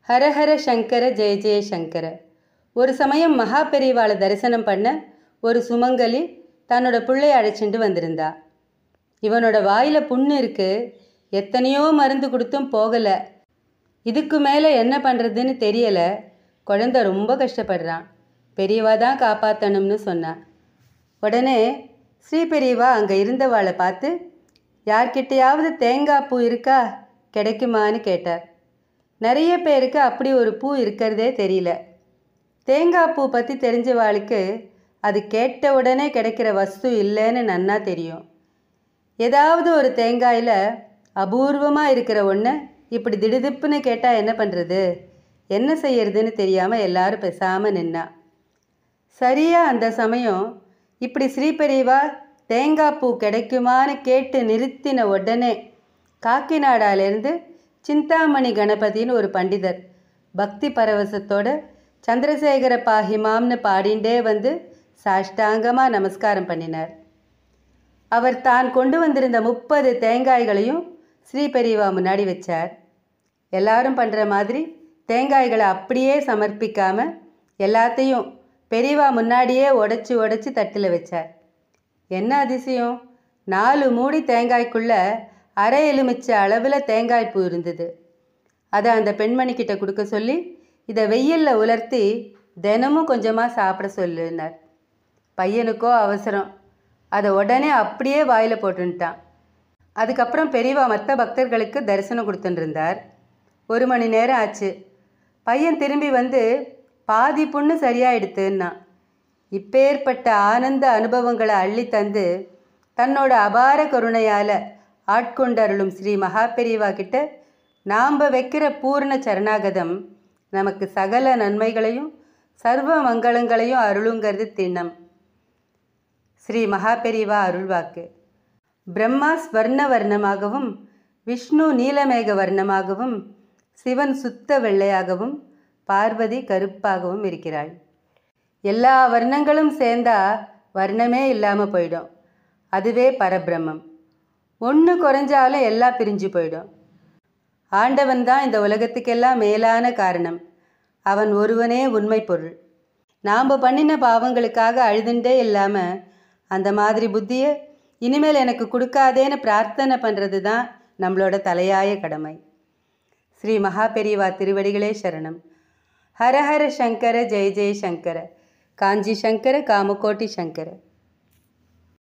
ஹரஹர சங்கர ஜெய ஜெய சங்கர. ஒரு சமயம் மகா பெரியவாளை தரிசனம் பண்ண ஒரு சுமங்கலி தன்னோட பிள்ளைய அழைச்சிட்டு வந்திருந்தா. இவனோட வாயில் புண்ணு இருக்கு, எத்தனையோ மருந்து கொடுத்தும் போகலை, இதுக்கு மேலே என்ன பண்ணுறதுன்னு தெரியலை, குழந்தை ரொம்ப கஷ்டப்படுறான், பெரியவா தான் காப்பாற்றணும்னு சொன்னான். உடனே ஸ்ரீ பெரியவா அங்கே இருந்தவாளை பார்த்து, யார்கிட்டையாவது தேங்காய் பூ இருக்கா, கிடைக்குமான்னு கேட்டார். நிறைய பேருக்கு அப்படி ஒரு பூ இருக்கிறதே தெரியல. தேங்காய் பூ பற்றி தெரிஞ்சவாளுக்கு அது கேட்ட உடனே கிடைக்கிற வஸ்து இல்லைன்னு நன்னா தெரியும். ஏதாவது ஒரு தேங்காயில் அபூர்வமாக இருக்கிற ஒன்று இப்படி திடுதிப்புன்னு கேட்டால் என்ன பண்ணுறது, என்ன செய்யறதுன்னு தெரியாமல் எல்லாரும் பேசாமல் நின்னா. சரியாக அந்த சமயம் இப்படி ஸ்ரீபெரியவா தேங்காய் பூ கிடைக்குமான்னு கேட்டு நிறுத்தின உடனே காக்கிநாடாலேருந்து சிந்தாமணி கணபதின்னு ஒரு பண்டிதர் பக்தி பரவசத்தோட சந்திரசேகர பாஹிமாம்னு பாடிண்டே வந்து சாஷ்டாங்கமாக நமஸ்காரம் பண்ணினார். அவர் தான் கொண்டு வந்திருந்த 30 தேங்காய்களையும் ஸ்ரீ பெரியவா முன்னாடி வச்சார். எல்லாரும் பண்ணுற மாதிரி தேங்காய்களை அப்படியே சமர்ப்பிக்காமல் எல்லாத்தையும் பெரியவா முன்னாடியே உடச்சி தட்டில் வச்சார். என்ன அதிசயம், 4 மூடி தேங்காய்க்குள்ளே அரை எலுமிச்சை அளவில் தேங்காய் பூ இருந்தது. அதை அந்த பெண்மணிக்கிட்ட கொடுக்க சொல்லி, இதை வெயிலில் உலர்த்தி தினமும் கொஞ்சமாக சாப்பிட சொல்லினார். பையனுக்கோ அவசரம், அதை உடனே அப்படியே வாயில் போட்டுட்டான். அதுக்கப்புறம் பெரியவா மற்ற பக்தர்களுக்கு தரிசனம் கொடுத்துட்டுருந்தார். 1 மணி நேரம் ஆச்சு. பையன் திரும்பி வந்து பாதி புண்ணு சரியாயிடுத்துன்னா. இப்பேற்பட்ட ஆனந்த அனுபவங்களை அள்ளி தந்து தன்னோட அபார கருணையால் ஆட்கொண்டருளும் ஸ்ரீ மகா பெரியவா கிட்ட நாம் வைக்கிற பூர்ண சரணாகதம் நமக்கு சகல நன்மைகளையும் சர்வ மங்களங்களையும் அருளுங்கிறது திண்ணம். ஸ்ரீ மகா பெரியவா அருள்வாக்கு. பிரம்மா ஸ்வர்ண வர்ணமாகவும், விஷ்ணு நீலமேக வர்ணமாகவும், சிவன் சுத்த வெள்ளையாகவும், பார்வதி கருப்பாகவும் இருக்கிறாள். எல்லா வர்ணங்களும் சேர்ந்தா வர்ணமே இல்லாமல் போயிடும். அதுவே பரபிரம்மம். ஒன்று குறைஞ்சாலும் எல்லாம் பிரிஞ்சு போயிடும். ஆண்டவன் தான் இந்த உலகத்துக்கெல்லாம் மேலான காரணம். அவன் ஒருவனே உண்மை பொருள். நாம் பண்ணின பாவங்களுக்காக அழுதுண்டே இல்லாமல் அந்த மாதிரி புத்தியை இனிமேல் எனக்கு கொடுக்காதேன்னு பிரார்த்தனை பண்ணுறது தான் நம்மளோட தலையாய கடமை. ஸ்ரீ மகா பெரியவா திருவடிகளே சரணம். ஹரஹர சங்கர ஜெய ஜெய சங்கர. காஞ்சி சங்கர காமகோட்டி சங்கர.